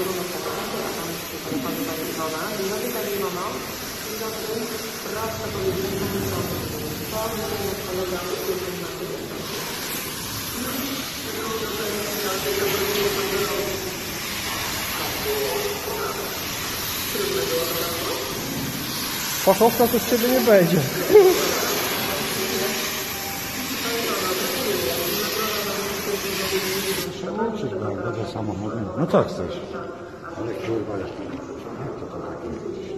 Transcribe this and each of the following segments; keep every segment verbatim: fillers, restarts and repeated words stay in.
Fachowca to z ciebie nie będzie. Uczyć będę samochodem. No tak chcesz. Ale kurwa jak to to takie.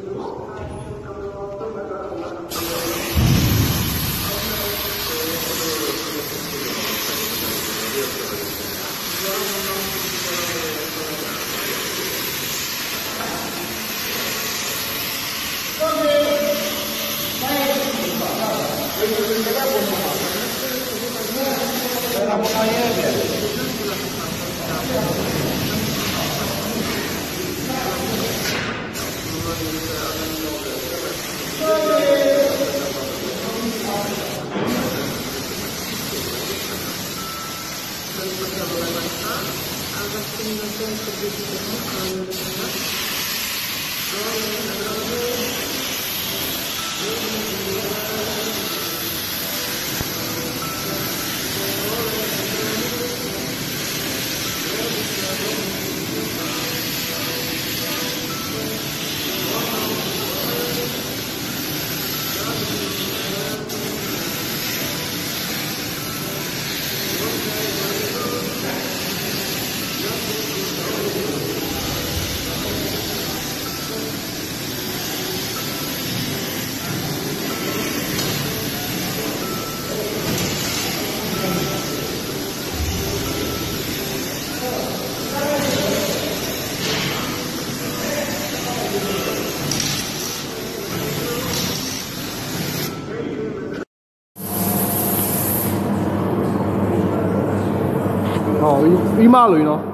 No i, i maluj, no.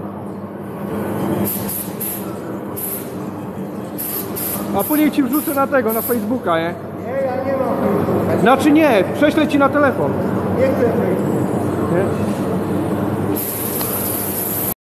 A później ci wrzucę na tego, na Facebooka, nie? Nie, ja nie mam Facebooka. Znaczy nie, prześlę ci na telefon. Nie chcę Facebooka. Nie?